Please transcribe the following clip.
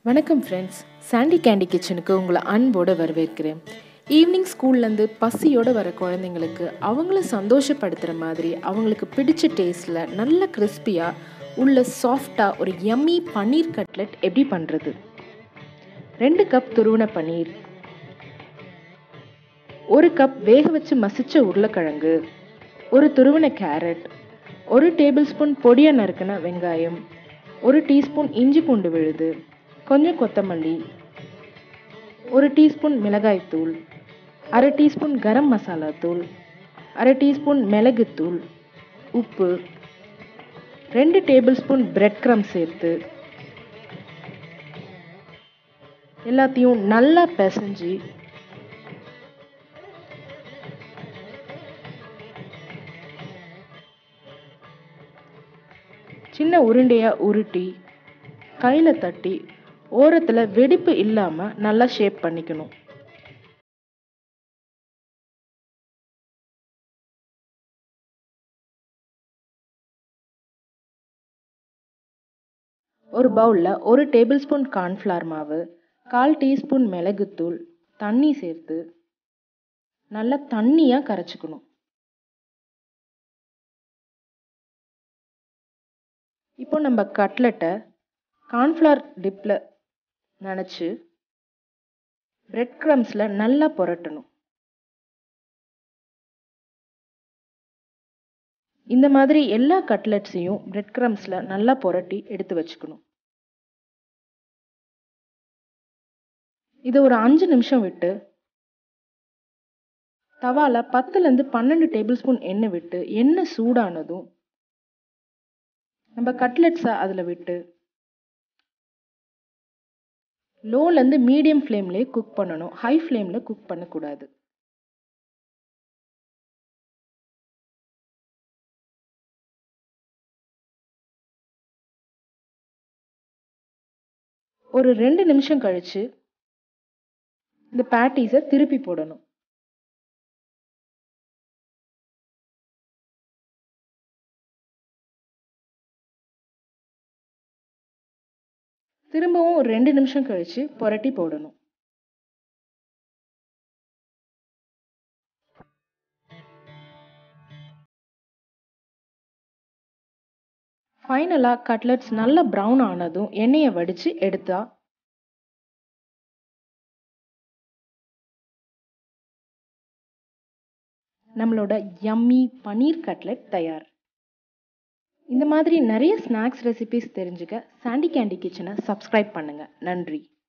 வணக்கம் friends, Sandy Candy கிச்சனுக்கு உங்களை அன்போடு வரவேற்கிறேன். ஈவினிங் ஸ்கூல்லேருந்து பசியோடு வர குழந்தைங்களுக்கு அவங்கள சந்தோஷப்படுத்துகிற மாதிரி அவங்களுக்கு பிடிச்ச டேஸ்ட்டில் நல்ல கிறிஸ்பியாக உள்ள சாஃப்டாக ஒரு யம்மி பன்னீர் கட்லெட் எப்படி பண்ணுறது? 2 கப் துருவன பன்னீர், 1 கப் வேக வச்சு மசிச்ச உருளைக்கிழங்கு, 1 துருவன கேரட், 1 டேபிள் ஸ்பூன் பொடியாக நறுக்கின வெங்காயம், 1 டீஸ்பூன் இஞ்சி பூண்டு விழுது, கொஞ்சம் கொத்தமல்லி, 1 டீஸ்பூன் மிளகாய்த்தூள், அரை டீஸ்பூன் கரம் மசாலா தூள், அரை டீஸ்பூன் மிளகுத்தூள், உப்பு, 2 டேபிள் ஸ்பூன் breadcrumbs சேர்த்து எல்லாத்தையும் நல்லா பிசைஞ்சு சின்ன உருண்டையாக உருட்டி கையில் தட்டி ஓரத்தில் வெடிப்பு இல்லாமல் நல்லா ஷேப் பண்ணிக்கணும். ஒரு பவுலில் 1 டேபிள் ஸ்பூன் கார்ன்ஃப்ளவர் மாவு, 1/4 டீஸ்பூன் மிளகுத்தூள், தண்ணி சேர்த்து நல்லா தண்ணியாக கரைச்சிக்கணும். இப்போ நம்ம கட்லெட்டை கார்ன்ஃப்ளவர் டிப்பில் நனைச்சு பிரெட் க்ரம்ஸில் நல்லா புரட்டணும். இந்த மாதிரி எல்லா கட்லெட்ஸையும் பிரெட் க்ரம்ஸில் நல்லா புரட்டி எடுத்து வச்சுக்கணும். இதை ஒரு 5 நிமிஷம் விட்டு தவால 10லேருந்து 12 டேபிள் ஸ்பூன் எண்ணெய் விட்டு எண்ணெய் சூடானதும் நம்ம கட்லெட்ஸை அதில் விட்டு லோலேருந்து மீடியம் ஃப்ளேம்லேயே குக் பண்ணணும். ஹை ஃப்ளேமில் குக் பண்ணக்கூடாது. ஒரு 2 நிமிஷம் கழிச்சு இந்த பேட்டிஸை திருப்பி போடணும். திரும்பவும் ஒரு 2 நிமிஷம் கழிச்சு புரட்டி போடணும். ஃபைனலாக கட்லெட்ஸ் நல்ல ப்ரௌன் ஆனதும் எண்ணெயை வடித்து எடுத்தா நம்மளோட யம்மி பன்னீர் கட்லெட் தயார். இந்த மாதிரி நிறைய ஸ்நாக்ஸ் ரெசிபிஸ் தெரிஞ்சுக்க சாண்டி கேண்டி கிச்சனை சப்ஸ்கிரைப் பண்ணுங்கள். நன்றி.